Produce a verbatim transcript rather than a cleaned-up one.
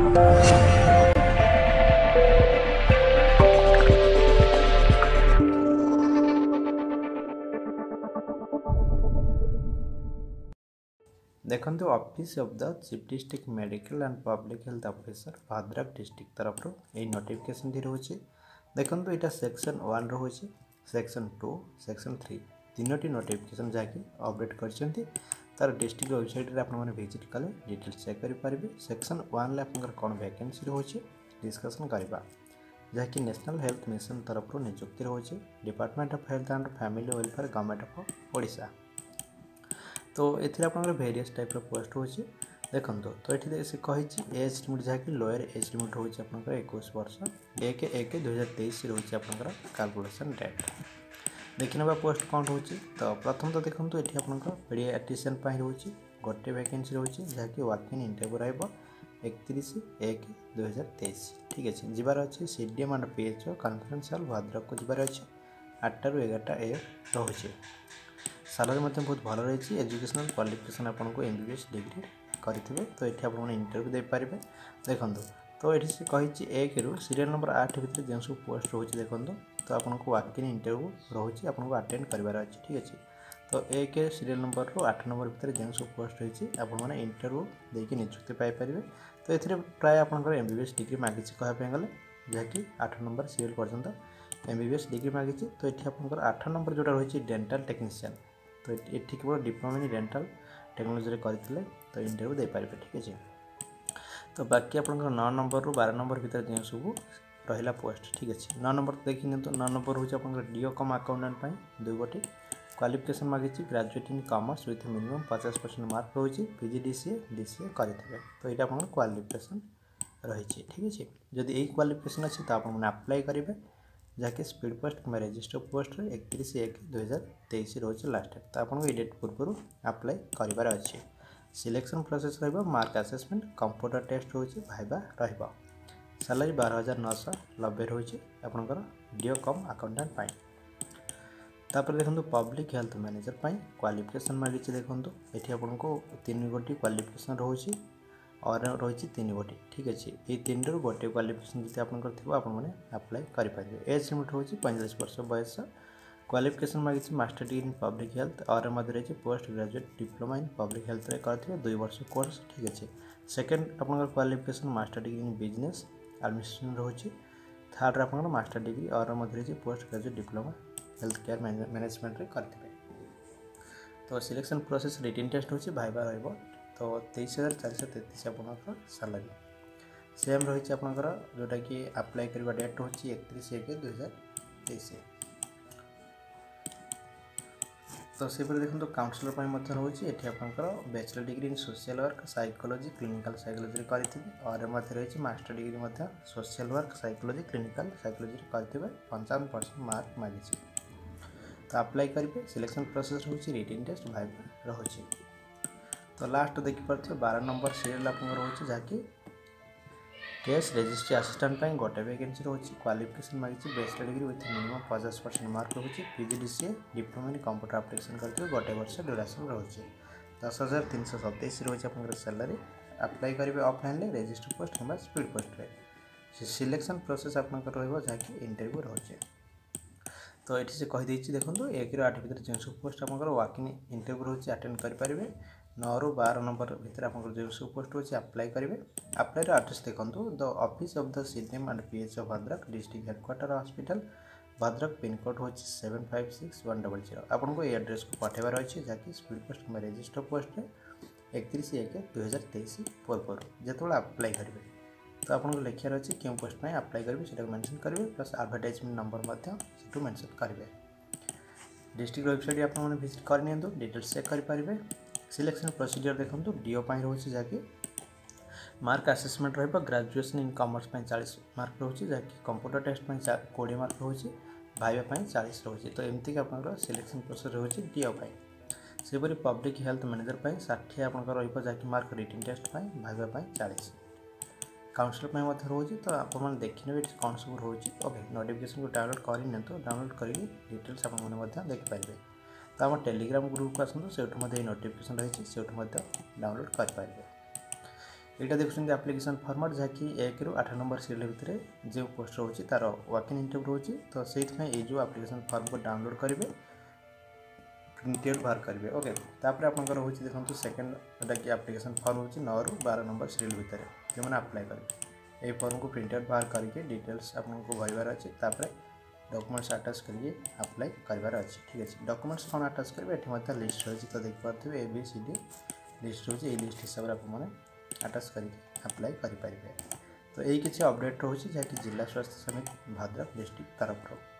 देखो office of the chief district medical and public health officer Bhadrak district तरफ यही notification टी रोचे। देखो यहाँ सेक्शन वन रोचे, सेक्शन टू, सेक्शन थ्री तीनो नोटिफिकेशन जहाँकि अपडेट कर तार डिस्ट्रिक्ट वेबसाइट आपने विजिट कले डिटेल्स चेक करेंगे। सेक्शन वन आप कौन वैकेंसी रोचे डिस्कसन करवा जहाँकि नेशनल हेल्थ मिशन तरफ नियुक्ति रोचे department of health and family welfare government of Odisha. तो ये आप वेरियस टाइप पोस्ट होची देखो। तो ये से कही एज लिमिट जहाँकि लोअर एज लिमिट हो इक्कीस वर्ष एक एक दुई हजार तेईस रोचे आपंकर कैलकुलेशन डेट। देखी ना पोस्ट कौन रोचे। तो प्रथम तो देखो ये आप पेडियाट्रिशियन रोचे गोटे वैकेंसी रोचे जहाँकि वाकिंग इंटरव्यू रहा एकतीस एक दुई हजार तेईस। ठीक अच्छे जीवार अच्छे सीडीएम एंड पीएचओ कॉन्फरेंशियल भद्रक को जीवार अच्छे आठटा रु एगारटा ए रोचे। सालारी बहुत भल रही। एजुकेशनल क्वालिफिकेशन आपको एमबीबीएस डिग्री करेंगे तो ये आप इंटरव्यू दे पारे। देखो तो ये से कही एक रु सीरियल नंबर आठ भितर जो सब पोस्ट रोचे देखो तो आपको वाकिंग इंटरव्यू रोचे आपको अटेंड करार अच्छे। ठीक अच्छे तो एक सीरियल नंबर रु आठ नंबर भितर जो सब पोस्ट रही आपने इंटरव्यू देकी नियुक्ति पाइपर। तो ये प्राय आपंकर एमबीबीएस डिग्री मागी कहवाई गले जहाँकि आठ नंबर सीरियल पर्यंत एमबीबीएस डिग्री मागी। तो ये आपंकर आठ नंबर जोटा रही डेंटल टेक्नीशियन तो ये केवल डिप्लोमा इन डेंटल टेक्नोलोजी करते तो इंटरव्यू दे पारे। ठीक अच्छे तो बाकी आप नौ नंबर रु बारह नंबर भितर जो सब रहा पोस्ट। ठीक अच्छे नौ नंबर तो देखिए तो नौ नंबर हूँ आप डीओ कम अकाउंटेंट दुई गोटी क्वालिफिकेशन मागी graduate in commerce with minimum पचास परसेंट मार्क रही पीजीडीसीए डीसीए करेंगे तो ये आप क्वालिफिकेशन रही। ठीक अच्छे जदि यही क्वालिफिकेशन अच्छी तो आपने अप्लाई करेंगे जहाँकि स्पीड पोस्ट कि रजिस्टर पोस्ट एकतीस एक दुई हजार तेईस रोज लास्ट डेट। तो आपको ये डेट पूर्व अप्लाई करार अच्छे। सिलेक्शन प्रोसेस रहा मार्क असेसमेंट कंप्यूटर टेस्ट रोचे भाइबा रहा। सैलरी बारह हजार नौश नब्बे रोचे आपंकर डीओ कम अकाउंटेंट पाई। तापर देखो पब्लिक हेल्थ मैनेजर पाई क्वालिफिकेशन मागी देखो ये आपको तीन गोटी क्वालिफिकेशन रोचे और रही तीन गोटी। ठीक अच्छे ये तीन रु गोटे क्वालिफिकेशन जी आपंकर थी आपने अप्लाई करेंगे। एज लिमिट हूँ पैंतालीस वर्ष बयस। क्वालिफिकेशन मागी master degree in public health और रही post graduate diploma in public health करेंगे दुई वर्ष कोर्स। ठीक अच्छे सेकेंड आपंकर qualification master degree in business administration रही। थर्ड आप मास्टर डिग्री और रही post graduate diploma health care management करेंगे। तो सिलेक्शन प्रोसेस रिटन टेस्ट हूँ भाइबा रहा। तो तेईस हजार चार सौ तैंतीस आपंकर सैलरी सेम रही आपंकर जोटा कि अप्लाई करने डेट हूँ एकतीस एक दुई हजार तेईस। तो सेपरी देखो काउंसलर पर रोचे ये आपंकर bachelor degree in social work psychology clinical psychology करेंगे और रही master degree social work psychology clinical psychology करेंगे पंचावन परसेंट मार्क मागी। तो अप्लाई करेंगे सिलेक्शन प्रोसेस हूँ रिटन टेस्ट भाइबा रही। तो लास्ट देखिपे बारह नंबर सीरियल आप रोचे जहाँकि केस रजिस्ट्री असिस्टेंट गोटे वैकेंसी रोचे क्वालिफिकेशन मागी बैचलर डिग्री विथ मिनिमम पचास परसेंट मार्क रोचे PGDCA diploma in computer application करते गोटे वर्ष ड्यूरेशन रोचे दस हजार तीन सौ सतैश रोचे आप सैलरी अप्लाई करेंगे ऑफलाइन रजिस्टर पोस्ट कि स्पीड पोस्ट सिलेक्शन प्रोसेस आपंकर रहा इंटरव्यू रोचे। तो ये से कहीदे देखो एक रु आठ भितर जो सब पोस्ट आप वाकिंग इंटरव्यू रोचे अटेंड करेंगे। नौ रु बारह नंबर भितर आप जो सब पोस्ट रोचे अप्लाई करेंगे। अप्लाई एड्रेस देखो the office of the CDM and PHO Bhadrak district headquarter hospital Bhadrak pin code हूँ seven five six one double zero आपको ये एड्रेस को पठेबार अच्छे जहाँकि स्पीड पोस्ट कि रजिस्टर पोस्ट एकतीस एक दुई हजार तेईस पूर्व जो अप्लाई करेंगे। तो आपको लिखार अच्छे क्यों पोस्ट में अप्लाई करेंगे से मेंशन करेंगे प्लस एडवर्टाइजमेंट नंबर से मेंशन करेंगे। डिस्ट्रिक्ट वेबसाइट आपने विजिट करनी डिटेल्स चेक करेंगे। सिलेक्शन प्रोसीजर देखो डीओ रोचे जहाँकि मार्क असेसमेंट रहा ग्रेजुएशन इन कॉमर्स चालीस मार्क रोचे जहाँकि कंप्यूटर टेस्ट कोड़े मार्क रोचे भाइबा चालीस रोचे। तो एमती आप सिलेक्शन प्रोसेस रोचे डीओ सेपरी पब्लिक हेल्थ मैनेजर षाठी आपंकर रही मार्क रिटन टेस्ट भाइबा चालीस काउंसलर रोचे। तो आप देखने कौन सब रोचे ओके नोटिफिकेशन को डाउनलोड करनी तो डाउनलोड कर डिटेल्स आपने देखिपारे। तो आम टेलीग्राम ग्रुप को आसतु से नोटिफिकेशन रही से डाउनलोड करेंगे। यहाँ देखुं आप्लिकेसन फर्माट जहाँकि एक रु आठ नंबर सीरियल भितर जो पोस्ट रोचे तार वाकिंग इंटरव्यू रोचे तो से जो आप्लिकेसन फर्म को डाउनलोड करेंगे प्रिंटेड बाहर करेंगे ओके तापर आपंकर रोचे देखो सेकेंड जोटा कि आप्लिकेसन फर्म हो नौ रु बार नंबर सीरियल भितर जो मैंने अप्लाई करेंगे ये फर्म को प्रिंटेड बाहर करके डिटेल्स आपको भरबार अच्छे तापर डॉक्यूमेंट्स अटैच करिए अप्लाई करार अच्छे ठीक है डॉक्यूमेंट्स कौन अटैच करेंगे ये लिस्ट रही तो देखिए A B C D list रोचे ये लिस्ट हिसाब से आपने अटैच करके अप्लाई करेंगे तो यही किसी अपडेट रोचे जहाँकि जिला स्वास्थ्य समिति भद्रक डिस्ट्रिक्ट तरफ।